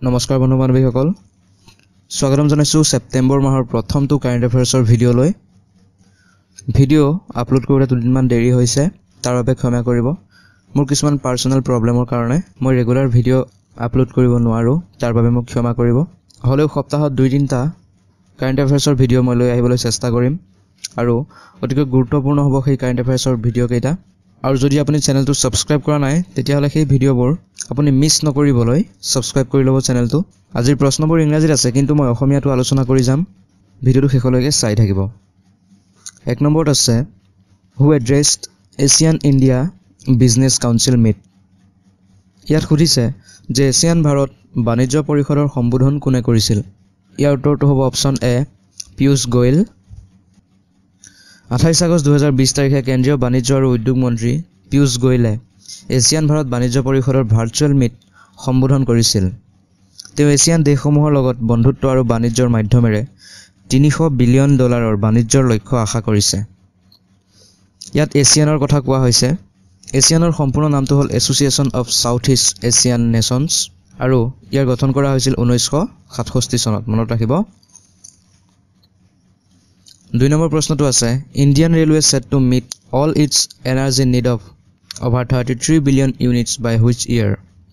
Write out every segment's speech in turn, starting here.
নমস্কাৰ বন্ধু বান্ধৱীসকল স্বাগতম জনাইছো সেপ্টেম্বৰ মাহৰ প্ৰথমটো কাৰেণ্ট এফেয়াৰ্ছৰ ভিডিঅ'লৈ ভিডিঅ' আপলোড কৰোঁতে দুদিনমান দেৰি হৈছে তাৰ বাবে ক্ষমা কৰিব মোৰ কিছুমান পাৰ্সোনাল প্ৰবলেমৰ কাৰণে মই ৰেগুলাৰ ভিডিঅ' আপলোড কৰিব নোৱাৰো তাৰ বাবে মোক ক্ষমা কৰিব হলেও সপ্তাহত 2-3টা কাৰেণ্ট এফেয়াৰ্ছৰ ভিডিঅ' মই লৈ আহিবলৈ চেষ্টা কৰিম আৰু অতিকৈ গুৰুত্বপূৰ্ণ হ'ব সেই কাৰেণ্ট এফেয়াৰ্ছৰ ভিডিঅ' কেইটা আৰু যদি আপুনি চেনেলটো সাবস্ক্ৰাইব কৰা নাই তেতিয়া হলে সেই ভিডিঅ'বোৰ আপুনি মিছ নকৰিবলৈ সাবস্ক্ৰাইব কৰি লব চেনেলটো আজিৰ প্ৰশ্নবোৰ ইংৰাজীত আছে কিন্তু মই অসমীয়াটো আলোচনা কৰি যাম ভিডিঅ'টো শেষলৈকে চাই থাকিব এক নম্বৰত আছে who addressed Asian India business council meet ইয়াত খুদিছে যে এছিয়ান ভাৰত বাণিজ্য পৰিষদৰ সম্বোধন কোনে কৰিছিল ইয়াৰ উত্তৰটো হ'ব option A Piyush Goyal 28 August 2020 তাৰিখে কেন্দ্ৰীয় বাণিজ্য আৰু উদ্যোগ মন্ত্ৰী পিয়ুষ গোয়েলে এছিয়ান ভাৰত বাণিজ্য পৰিষদৰ ভাৰ্চুৱেল মিট সম্বোধন কৰিছিল তেওঁ এছিয়ান দেশসমূহৰ লগত বন্ধুত্ব আৰু বাণিজ্যৰ মাধ্যমেৰে $300 বিলিয়ন বাণিজ্যৰ লক্ষ্য আশা কৰিছে ইয়াত এছিয়ানৰ কথা কোৱা হৈছে এছিয়ানৰ সম্পূৰ্ণ নামটো হ'ল association of south east Asian nations আৰু ইয়াৰ গঠন কৰা হৈছিল 1967 চনত মনত ৰাখিব 2 নম্বৰ প্ৰশ্নটো আছে Indian railway set to meet all its energy need of over 33 billion units by which year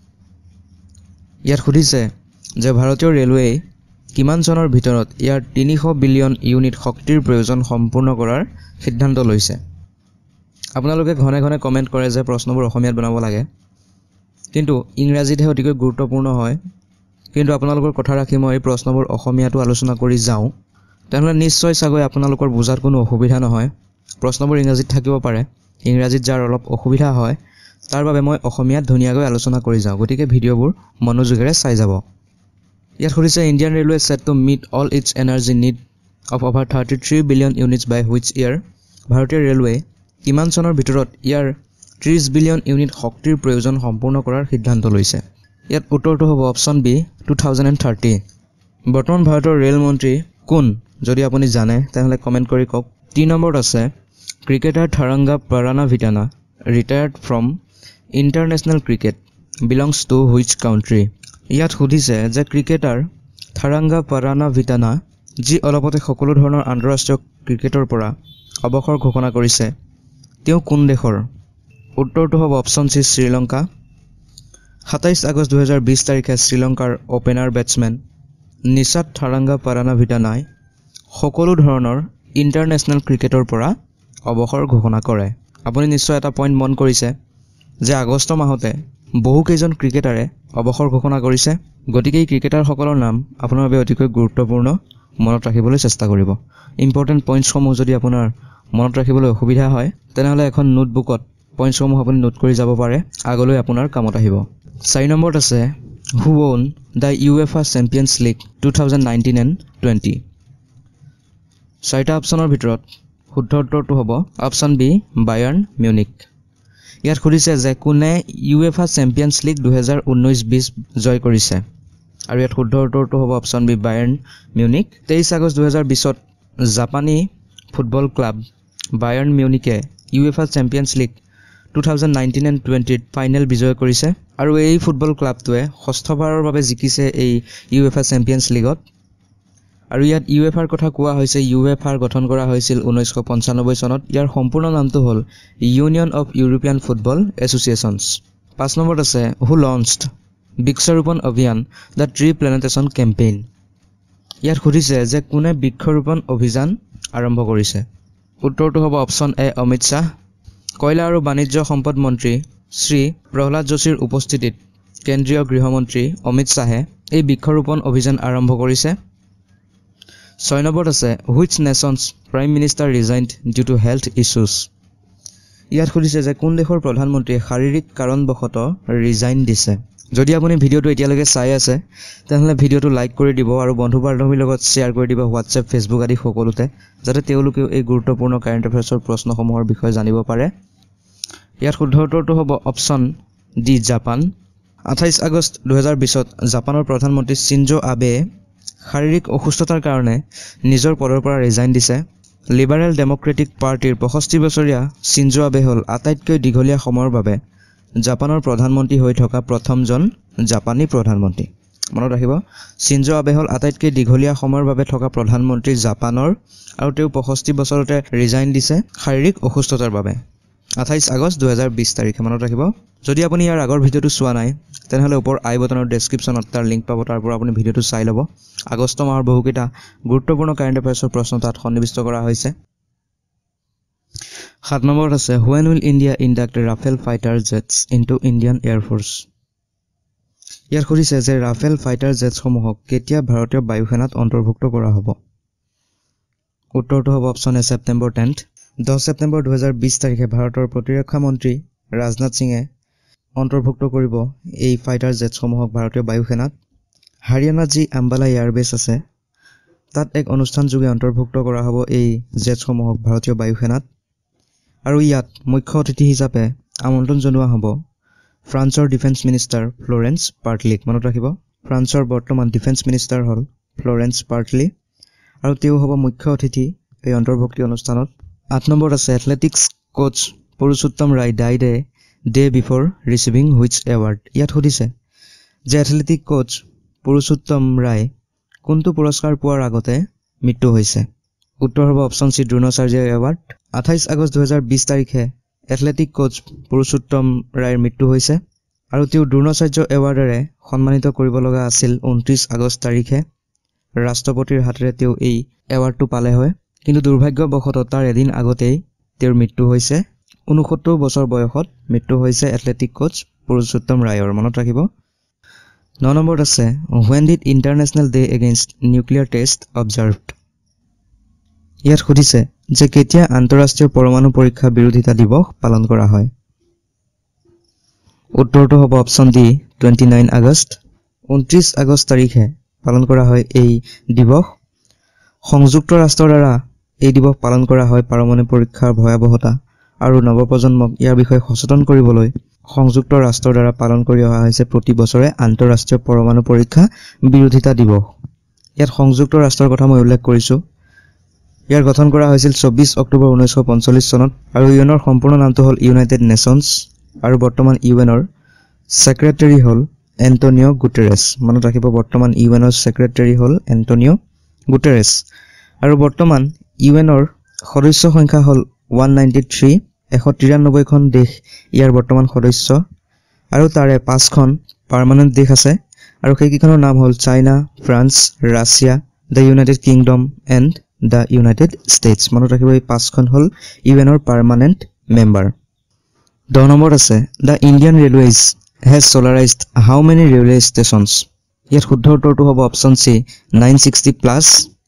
ইয়াত খুদিছে যে ভাৰতীয় ৰেলৱে কিমান চনৰ ভিতৰত ইয়াৰ 300 বিলিয়ন ইউনিট শক্তিৰ প্ৰয়োজন সম্পূৰ্ণ কৰাৰ সিদ্ধান্ত লৈছে আপোনালোকে ঘনে ঘনে কমেন্ট কৰে যে প্ৰশ্নবোৰ অসমীয়াত বনাব লাগে কিন্তু ইংৰাজীতহে অতিকৈ গুৰুত্বপূৰ্ণ হয় কিন্তু আপোনালোকৰ কথা ৰাখি মই এই প্ৰশ্নবোৰ অসমীয়াটো আলোচনা কৰি যাওঁ তেনেহলে নিশ্চয় চাগৈ আপোনালোকৰ বুজাত কোনো অসুবিধা নহয় প্ৰশ্নবোৰ ইংৰাজীত থাকিব পাৰে ইংৰাজীত যাৰ অলপ অসুবিধা হয় তাৰ বাবে মই অসমীয়াত ধুনীয়াকৈ আলোচনা কৰি যাওঁ গতিকে ভিডিঅ'বোৰ মনোযোগেৰে চাই যাব ইয়াত খুদিছে Indian railway set to meet all its energy need of over 33 billion units by which ইয়াৰ ভাৰতীয় ৰেলৱে কিমান চনৰ ভিতৰত ইয়াৰ 30 বিলিয়ন ইউনিট শক্তিৰ প্ৰয়োজন সম্পূৰ্ণ কৰাৰ সিদ্ধান্ত লৈছে ইয়াত উত্তৰটো হ'ব অপচন বি 2030 বৰ্তমান ভাৰতৰ ৰেল মন্ত্ৰী কোন যদি আপুনি জানে তেনেহলে কমেন্ট কৰি কওক 3 নম্বৰত আছে Cricketer Tharanga Paranavitana retired from international cricket belongs to which country? ইয়াত খুদিছে যে ক্ৰিকেটাৰ থাৰাংগা পাৰানাভিটানা যি অলপতে সকলো ধৰণৰ আন্তঃৰাষ্ট্ৰীয় ক্ৰিকেটৰ পৰা অৱসৰ ঘোষণা কৰিছে তেওঁ কোন দেশৰ উত্তৰটো হ'ব অপচন সি শ্ৰীলংকা 27 আগষ্ট 2020 তাৰিখে শ্ৰীলংকাৰ ওপেনাৰ বেটসম্যান নিশাত থাৰাংগা পাৰানাভিটানাই সকলো ধৰণৰ ইন্টাৰনেশ্যনেল ক্ৰিকেটৰ পৰা অৱসৰ ঘোষণা কৰে আপুনি নিশ্চয় এটা পইণ্ট মন কৰিছে যে আগষ্ট মাহতে বহু কেইজন ক্ৰিকেটাৰে অৱসৰ ঘোষণা কৰিছে গতিকে এই ক্ৰিকেটাৰসকলৰ নাম আপোনাৰ বাবে অতিকৈ গুৰুত্বপূৰ্ণ মনত ৰাখিবলৈ চেষ্টা কৰিব ইম্পৰ্টেন্ট পইণ্টছসমূহ যদি আপোনাৰ মনত ৰাখিবলৈ অসুবিধা হয় তেনেহলে এখন নোটবুকত পইণ্টছসমূহ আপুনি নোট কৰি যাব পাৰে আগলৈ আপোনাৰ কামত আহিব 4 নম্বৰত আছে হু won the UEFA Champions League 2019 and 20 চাৰিটা অপচনৰ ভিতৰত শুদ্ধ উত্তৰটো হ'ব অপচন বি বায়াৰ্ন মিউনিক ইয়াত খুদিছে যে কোনে UEFA চেম্পিয়নছ লীগ 2019-20 জয় কৰিছে আৰু ইয়াত শুদ্ধ উত্তৰটো হ'ব option B Bayern Munich 23 August 2020 ত জাপানী ফুটবল ক্লাব বায়াৰ্ন মিউনিকে UEFA চেম্পিয়নছ লীগ 2019 and 20 ত ফাইনেল বিজয় কৰিছে আৰু এই ফুটবল ক্লাবটোৱে ষষ্ঠবাৰৰ বাবে জিকিছে এই UEFA চেম্পিয়নছ লীগত আৰু ইয়াত UEFAৰ কথা কোৱা হৈছে UEFAৰ গঠন কৰা হৈছিল 1995 চনত ইয়াৰ সম্পূৰ্ণ নামটো হ'ল union of European football associations 5 নম্বৰত আছে হু লঞ্চড বৃক্ষৰোপণ অভিযান দ্য ট্ৰি প্লেণ্টেশ্যন কেম্পেইন ইয়াত খুদিছে যে কোনে বৃক্ষৰোপণ অভিযান আৰম্ভ কৰিছে উত্তৰটো হ'ব অপচন এ অমিত শাহ কয়লা আৰু বাণিজ্য সম্পদ মন্ত্ৰী শ্ৰী প্ৰহ্লাদ যোশীৰ উপস্থিতিত কেন্দ্ৰীয় গৃহমন্ত্ৰী অমিত শাহে এই বৃক্ষৰোপণ অভিযান আৰম্ভ কৰিছে 6 নম্বৰত আছে which nations prime minister resigned due to health issues ইয়াত খুদিছে যে কোন দেশৰ প্ৰধানমন্ত্ৰীয়ে শাৰীৰিক কাৰণবশতঃ ৰিজাইন দিছে যদি আপুনি ভিডিঅ'টো এতিয়ালৈকে চাই আছে তেনেহলে ভিডিঅ'টো লাইক কৰি দিব আৰু বন্ধু বান্ধৱীৰ লগত শ্বেয়াৰ কৰি দিব WhatsApp Facebook আদি সকলোতে যাতে তেওঁলোকেও এই গুৰুত্বপূৰ্ণ কাৰেণ্ট এফেয়াৰ্ছৰ প্ৰশ্নসমূহৰ বিষয়ে জানিব পাৰে ইয়াত শুদ্ধ উত্তৰটো হ'ব অপচন ডি জাপান 28 আগষ্ট 2020 ত জাপানৰ প্ৰধানমন্ত্ৰী শিনজো আবে শাৰীৰিক অসুস্থতাৰ কাৰণে নিজৰ পদৰ পৰা ৰিজাইন দিছে লিবাৰেল ডেমক্ৰেটিক পাৰ্টিৰ 65 বছৰীয়া শিনজো আবে হ'ল আটাইতকৈ দীঘলীয়া সময়ৰ বাবে জাপানৰ প্ৰধানমন্ত্ৰী হৈ থকা প্ৰথমজন জাপানী প্ৰধানমন্ত্ৰী মনত ৰাখিব শিনজো আবে হল আটাইতকৈ দীঘলীয়া সময়ৰ বাবে থকা প্ৰধানমন্ত্ৰী জাপানৰ আৰু তেওঁ 65 বছৰতে ৰিজাইন দিছে শাৰীৰিক অসুস্থতাৰ বাবে 28 আগষ্ট 2020 তাৰিখে মনত ৰাখিব যদি আপুনি ইয়াৰ আগৰ ভিডিওটো চোৱা নাই তেনেহলে ওপৰ আই বটনৰ ডেসক্ৰিপচনত তাৰ লিংক পাব তাৰ পৰা আপুনি ভিডিওটো চাই ল'ব আগষ্ট মাহৰ বহুকেইটা গুৰুত্বপূৰ্ণ কাৰেণ্ট এফেয়াৰ্ছৰ প্ৰশ্ন তাত সন্নিবিষ্ট কৰা হৈছে 7 নম্বৰত আছে when will India induct Rafale fighter jets into Indian Air Force ইয়াৰ খুৰিছে যে Rafale fighter jets সমূহক কেতিয়া ভাৰতীয় বায়ুসেনাত অন্তৰ্ভুক্ত কৰা হ'ব উত্তৰটো হ'ব অপচন এ ছেপ্টেম্বৰ 10 10 ছেপ্টেম্বৰ 2020 তাৰিখে ভাৰতৰ প্ৰতিৰক্ষা মন্ত্ৰী ৰাজনাথ সিঙে অন্তৰ্ভুক্ত কৰিব এই ফাইটাৰ জেটছ সমূহক ভাৰতীয় বায়ুসেনাত হাৰিয়ানাত যি আম্বালা এয়াৰবেছ আছে তাত এক অনুষ্ঠান যোগে অন্তৰ্ভুক্ত কৰা হ'ব এই জেটছ সমূহক ভাৰতীয় বায়ুসেনাত আৰু ইয়াত মুখ্য অতিথি হিচাপে আমন্ত্ৰণ জনোৱা হ'ব ফ্ৰান্সৰ ডিফেন্স মিনিষ্টাৰ ফ্লোৰেন্স পাৰ্টলিক মনত ৰাখিব ফ্ৰান্সৰ বৰ্তমান ডিফেন্স মিনিষ্টাৰ হ'ল ফ্লোৰেন্স পাৰ্টলি আৰু তেওঁ হ'ব মুখ্য অতিথি এই অন্তৰ্ভুক্তি অনুষ্ঠানত 8 নম্বৰত আছে athletics coach Purushottam Rai died a day before receiving which award ইয়াত সুধিছে যে এথলেটিক কোচ পুৰুষোত্তম ৰায় কোনটো পুৰস্কাৰ পোৱাৰ আগতে মৃত্যু হৈছে উত্তৰ হ'ব option C Dronacharya award 28 August 2020 তাৰিখে এথলেটিক কোচ পুৰুষোত্তম ৰায়ৰ মৃত্যু হৈছে আৰু তেওঁ দ্ৰোণাচাৰ্য এৱাৰ্ডেৰে সন্মানিত কৰিব লগা আছিল 29 আগষ্ট তাৰিখে ৰাষ্ট্ৰপতিৰ হাতেৰে তেওঁ এই এৱাৰ্ডটো পালে হয় কিন্তু দুৰ্ভাগ্যবশতঃ তাৰ এদিন আগতেই তেওঁৰ মৃত্যু হৈছে 69 বছৰ বয়সত মৃত্যু হৈছে এথলেটিক কোচ পুৰুষোত্তম ৰায়ৰ মনত ৰাখিব 9 নম্বৰত আছে when did international day against nuclear test observed ইয়াত সুধিছে যে কেতিয়া আন্তঃৰাষ্ট্ৰীয় পৰমাণু পৰীক্ষা বিৰোধিতা দিৱস পালন কৰা হয় উত্তৰটো হ'ব অপচন ডি 29 আগষ্ট 29 আগষ্ট তাৰিখে পালন কৰা হয় এই দিৱস সংযুক্ত ৰাষ্ট্ৰৰ দ্বাৰা এই দিৱস পালন কৰা হয় পৰমাণু পৰীক্ষাৰ ভয়াবহতা আৰু নৱপ্ৰজন্মক ইয়াৰ বিষয়ে সচেতন কৰিবলৈ সংযুক্ত ৰাষ্ট্ৰৰ দ্বাৰা পালন কৰি অহা হৈছে প্ৰতি বছৰে আন্তঃৰাষ্ট্ৰীয় পৰমাণু পৰীক্ষা বিৰোধিতা দিৱস ইয়াত সংযুক্ত ৰাষ্ট্ৰৰ কথা মই উল্লেখ কৰিছো ইয়াৰ গঠন কৰা হৈছিল 24 অক্টোবৰ 1945 চনত আৰু ইউএনৰ সম্পূৰ্ণ নামটো হ'ল ইউনাইটেড নেশ্যনছ আৰু বৰ্তমান ইউএনৰ সেক্ৰেটাৰী হ'ল এন্টোনিও গুটেৰেছ মনত ৰাখিব বৰ্তমান ইউএনৰ সেক্ৰেটাৰী হ'ল এন্টোনিও গুটেৰেছ আৰু বৰ্তমান ইউএনৰ সদস্য সংখ্যা হ'ল 193 193 খন দেশ ইয়াৰ বৰ্তমান সদস্য আৰু তাৰে 5 খন পাৰ্মানেন্ট দেশ আছে আৰু সেইকেইখনৰ নাম হ'ল China France Russia the united kingdom and the united states মনত ৰাখিব এই 5 খন হ'ল ইউএনৰ পাৰ্মানেন্ট মেম্বাৰ 10 নম্বৰত আছে the Indian railways has solarized how many railway stations ইয়াৰ শুদ্ধ উত্তৰটো হ'ব অপচন সি 960 প্লাছ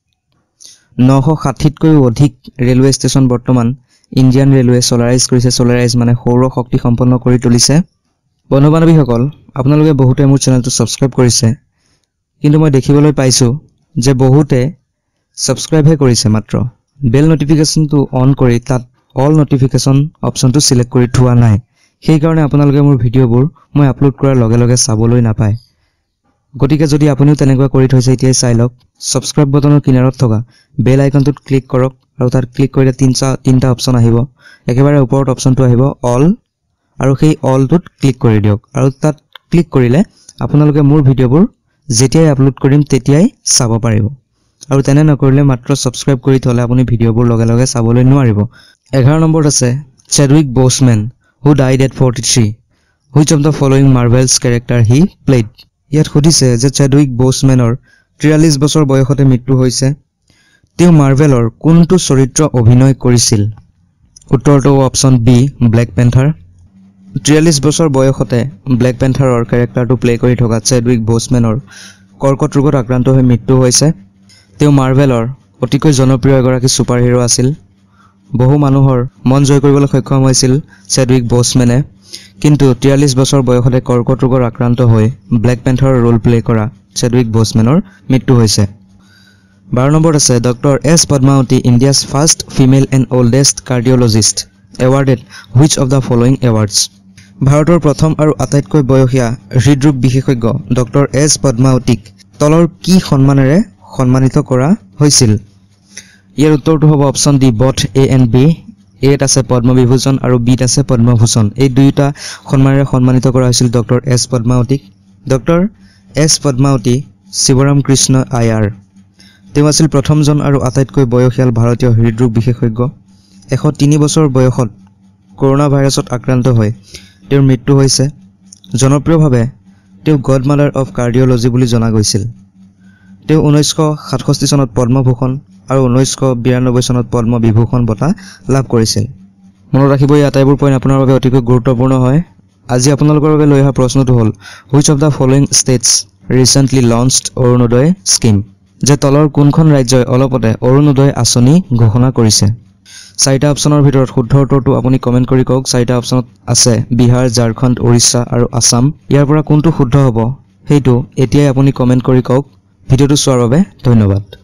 960 কৈ অধিক ৰেলৱে ষ্টেচন বৰ্তমান ইণ্ডিয়ান ৰেলৱে সোলাৰাইজ কৰিছে সোলাৰাইজ মানে সৌৰ শক্তি সম্পন্ন কৰি তুলিছে বন্ধু-বান্ধৱীসকল আপোনালোকে বহুতে মোৰ চেনেলটো সাবস্ক্ৰাইব কৰিছে কিন্তু মই দেখিবলৈ পাইছো যে বহুতে সাবস্ক্ৰাইব হে কৰিছে মাত্ৰ বেল নটিফিকেশনটো অন কৰি তাত অল নটিফিকেশন অপচনটো সিলেক্ট কৰি থোৱা নাই সেই কাৰণে আপোনালোকে মোৰ ভিডিওবোৰ মই আপলোড কৰাৰ লগে লগে চাবলৈ নাপায় গতিকে যদি আপুনিও তেনেকুৱা কৰি থৈছে এতিয়া চাই লওক সাবস্ক্ৰাইব বটনৰ কিনাৰত থকা বেল আইকনটোত ক্লিক কৰক আৰু তাত ক্লিক কৰিলে তিনটা অপচন আহিব একেবাৰে ওপৰত অপচনটো আহিব অল আৰু সেই অলটোত ক্লিক কৰি দিয়ক আৰু তাত ক্লিক কৰিলে আপোনালোকে মোৰ ভিডিওবোৰ যেতিয়াই আপলোড কৰিম তেতিয়াই চাব পাৰিব আৰু তেনে নকৰিলে মাত্ৰ সাবস্ক্ৰাইব কৰি থলে আপুনি ভিডিওবোৰ লগে লগে চাবলৈ নোৱাৰিব 11 নম্বৰত আছে Chadwick Boseman who died at 43 which of the following Marvel's character he played ইয়াত সুধিছে যে চেডউইক বসমেনৰ 43 বছৰ বয়সতে মৃত্যু হৈছে তেওঁ মাৰ্ভেলৰ কোনটো চৰিত্ৰ অভিনয় কৰিছিল উত্তৰটো অপচন বি ব্লেক পেন্থাৰ 43 বছৰ বয়সতে ব্লেক পেন্থাৰৰ ক্যাৰেক্টাৰটো প্লে কৰি থকা চেডউইক বসমেনৰ কৰ্কট ৰোগত আক্ৰান্ত হৈ মৃত্যু হৈছে তেওঁ মাৰ্ভেলৰ অতিকৈ জনপ্ৰিয় এগৰাকী সুপাৰ হিৰো আছিল বহু মানুহৰ মন জয় কৰিবলৈ সক্ষম হৈছিল চেডউইক বসমেনে কিন্তু 43 বছৰ বয়সতে কৰ্কট ৰোগৰ আক্ৰান্ত হৈ ব্লেক পেন্থাৰৰ ৰোল প্লে কৰা চেডউইক বসমেনৰ মৃত্যু হৈছে 12 নম্বৰত আছে doctor S Padmavati India's first female and oldest cardiologist awarded which of the following awards ভাৰতৰ প্ৰথম আৰু আটাইতকৈ বয়সীয়া হৃদৰোগ বিশেষজ্ঞ ডক্টৰ এছ পদ্মাৱতীক তলৰ কি সন্মানেৰে সন্মানিত কৰা হৈছিল ইয়াৰ উত্তৰটো হ'ব option D both A and B এত আছে পদ্মবিভূষণ আৰু বিত আছে পদ্মভূষণ এই দুইটা সন্মানেৰে সন্মানিত কৰা হৈছিল ডক্টৰ এছ পদ্মাৱতীক ডক্টৰ এছ পদ্মাৱতী শিৱৰাম কৃষ্ণ আয়াৰ তেওঁ আছিল প্ৰথমজন আৰু আটাইতকৈ বয়সীয়াল ভাৰতীয় হৃদৰোগ বিশেষজ্ঞ 103 বছৰ বয়সত কৰোনা ভাইৰাছত আক্ৰান্ত হৈ তেওঁৰ মৃত্যু হৈছে জনপ্ৰিয়ভাৱে তেওঁ গডমাদাৰ অফ কাৰ্ডিঅলজি বুলি জনা গৈছিল তেওঁ 1967 চনত পদ্মভূষণ আৰু 1992 চনত পদ্ম বিভূষণ বঁটা লাভ কৰিছিল মনত ৰাখিব এই আটাইবোৰ পইণ্ট আপোনাৰ বাবে অতিকৈ গুৰুত্বপূৰ্ণ হয় আজি আপোনালোকৰ বাবে লৈ অহা প্ৰশ্নটো হ'ল which of the following states recently launched Arunodoi scheme যে তলৰ কোনখন ৰাজ্যই অলপতে অৰুণোদয় আঁচনি ঘোষণা কৰিছে চাৰিটা অপচনৰ ভিতৰত শুদ্ধ উত্তৰটো আপুনি কমেন্ট কৰি কওক চাৰিটা অপচনত আছে বিহাৰ ঝাৰখণ্ড ওড়িশা আৰু আসাম ইয়াৰ পৰা কোনটো শুদ্ধ হ'ব সেইটো এতিয়াই আপুনি কমেন্ট কৰি কওক ভিডিঅ'টো চোৱাৰ বাবে ধন্যবাদ